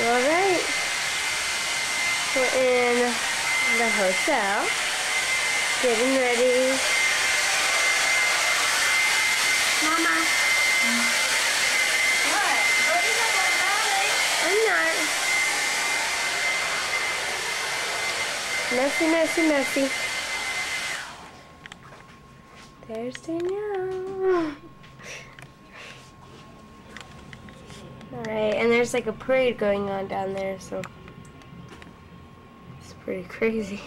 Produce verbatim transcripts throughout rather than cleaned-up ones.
Alright. We're in the hotel. Getting ready. Mama. What? What is up on Valley? I'm not. Messy, messy, messy. There's Danielle. Alright, and there's like a parade going on down there, so it's pretty crazy.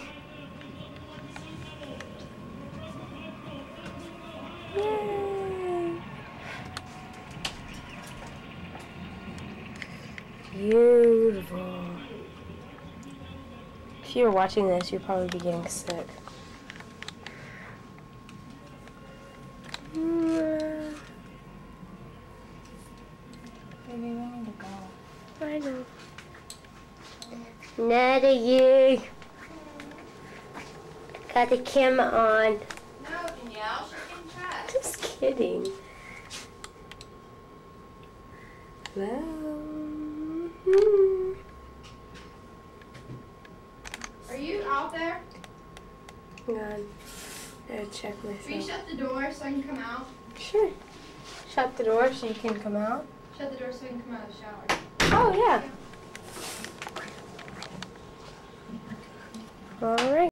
Yay! Beautiful. If you were watching this, you'd probably be getting sick. Baby, we need to go. I know. Not a you. Got the camera on. No, Danielle, she's getting dressed. Just kidding. Well. Hmm. Are you out there? Hang on. Gotta check Will you myself. shut the door so I can come out? Sure. Shut the door so you can come out. Shut the door so I can come out of the shower. Oh, yeah. All right.